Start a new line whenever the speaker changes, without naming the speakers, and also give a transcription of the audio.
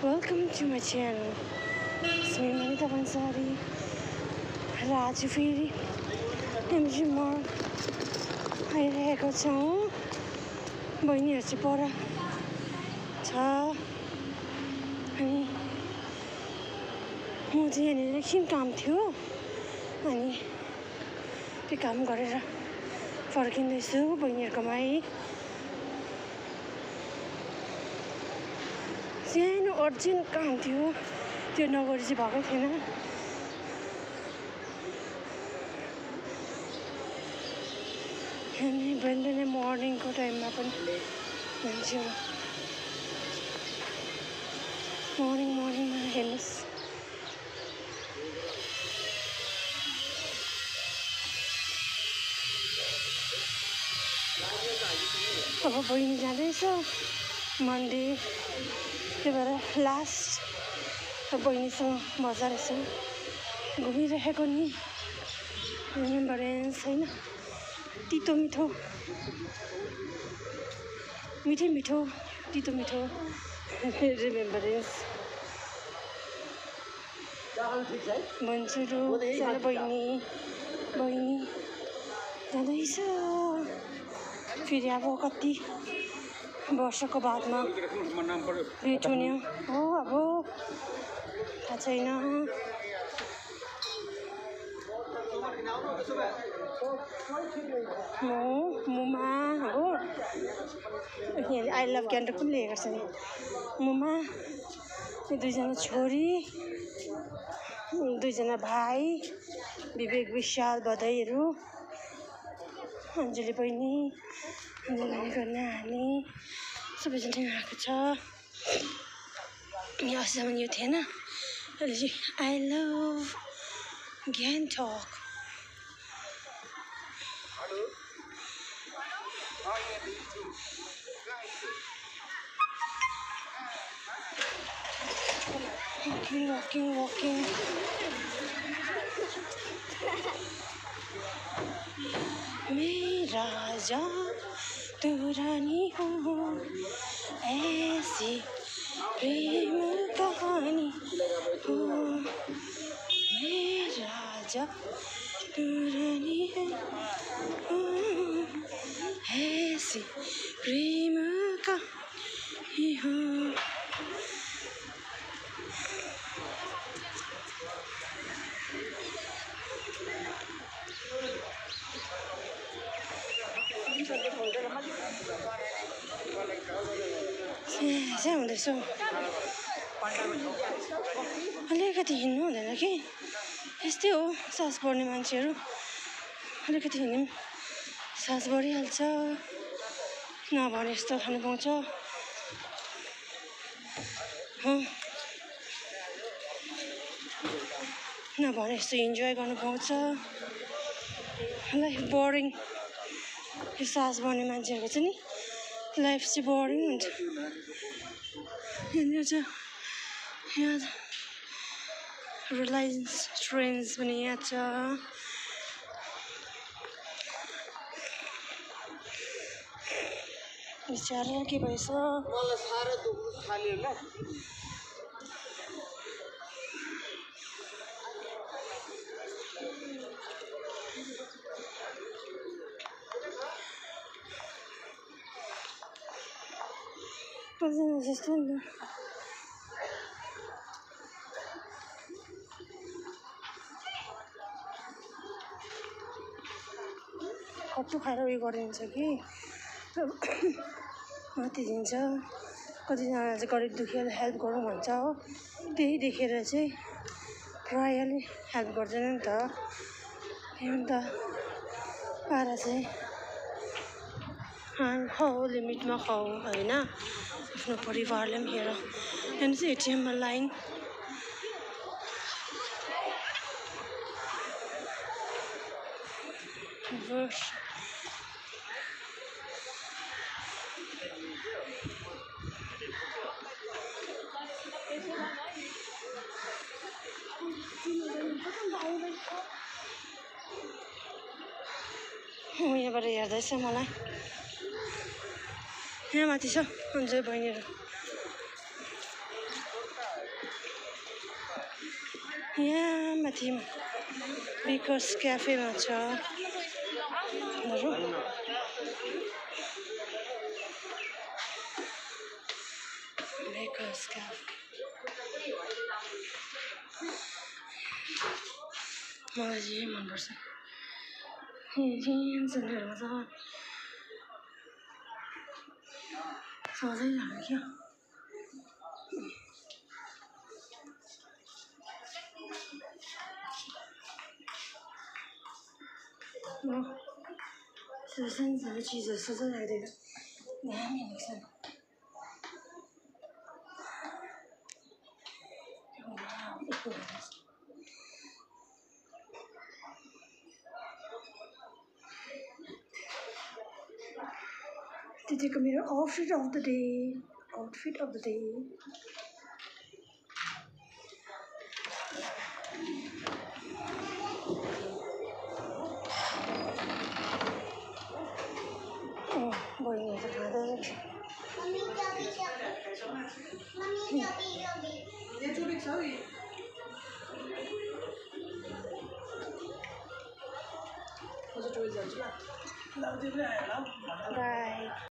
Welcome to my channel. It's me, Manita Bansari. आज फेरि M G Marg आइरहेको छौँ। बहिनीहरू चाहिँ पर छ अनि म चाहिँ यहाँनिर एकछिन काम थियो अनि त्यो काम गरेर फर्किँदैछु बहिनीहरूकोमा है। सानो अर्जेन्ट काम थियो त्यो नगरी चाहिँ भएकै थिएन। अनि बिहान मर्निङको टाइममा पनि मान्छेहरू मर्निङमा हेर्नुहोस् अब बहिनी जाँदैछ मन्डे त्यही भएर लास्ट बहिनीसँग बजार यसो घुमिरहेको नि रिमेम्बरेन्स होइन। तितो मिठो मिठै मिठो तितो मिठो रिमेम्बरेन्स भन्छु सानो बहिनी जाँदैछ फेरि अब कति वर्षको बादमा भेट हुने हो अब थाहा छैन। मुमा हो यहाँ आई लभ ग्यान्टोक पनि लेखेको छ नि। मुमा दुईजना छोरी दुईजना भाइ विवेक विशाल बधाईहरू अञ्जली बहिनीको नानी सबैजना आएको छ। यहाँ अस्तिसम्म यो थिएन अहिले चाहिँ आई लभ ग्यान्टोक। Walking. मेरा राजा तू रानी हो ऐसी प्रेम कहानी हो। मेरा राजा तू रानी है ऐसी प्रेम कहानी हो। चाहिँ हुँदैछ अलिकति हिँड्नु हुँदैन कि यस्तै हो सास बढ्ने मान्छेहरू अलिकति हिँड्नु सास बढिहाल्छ नभने यस्तो खानु पाउँछ नभने यस्तो इन्जोय गर्नु पाउँछ। लाइफ बोरिङ यो सास बढ्ने मान्छेहरूको चाहिँ नि लाइफ चाहिँ बोरिङ हुन्छ। यहाँनिर चाहिँ यहाँ रिलायन्स ट्रेन्स पनि यहाँ छ। बिचारा के भएछ मलाई साह्रै दुख्नु थाल्यो ल। जस्तो नि कट्टु खाएर उयो गरिदिन्छ कि माथि दिन्छ। कतिजनाले चाहिँ गरिब दुखीलाई हेल्प गरौँ भन्छ हो त्यही देखेर चाहिँ प्रायःले हेल्प गर्दैन नि त। अन्त पारा चाहिँ खाऊ लिमिटमा खाऊ होइन आफ्नो परिवारले पनि हेर। त्यहाँदेखि चाहिँ एटिएममा लाइन यहाँबाट हेर्दैछ मलाई यहाँ माथि छ अन्जय बहिनीहरू यहाँ माथि बेकर्स क्याफेमा छ बेकर्स क्याफे मलाई चाहिँ मनपर्छ सेन्टरमा छ सधैँ जानु क्या सानो चिज जस्तो चाहिँ लाग्दैन दामी लाग्छ त्यतिको मेरो आउटफिट अफ द डे बहिनी त खाँदैन बाई